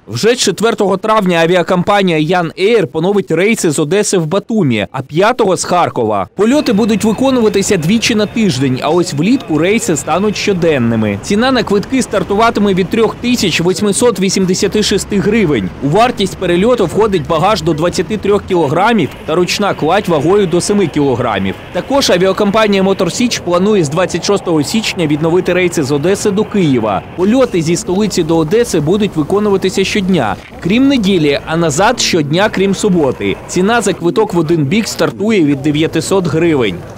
Вже 4 травня авіакомпанія Ян Ейр поновить рейси з Одеси в Батумі, а 5-го – з Харкова. Польоти будуть виконуватися двічі на тиждень, а ось влітку рейси стануть щоденними. Ціна на квитки стартуватиме від 3886 гривень. У вартість перельоту входить багаж до 23 кілограмів та ручна кладь вагою до 7 кілограмів. Також авіакомпанія «Мотор Січ» планує з 26 січня відновити рейси з Одеси до Києва. Польоти зі столиці до Одеси будуть виконуватися щодня, крім неділі, а назад щодня, крім суботи. Ціна за квиток в один бік стартує від 900 гривень.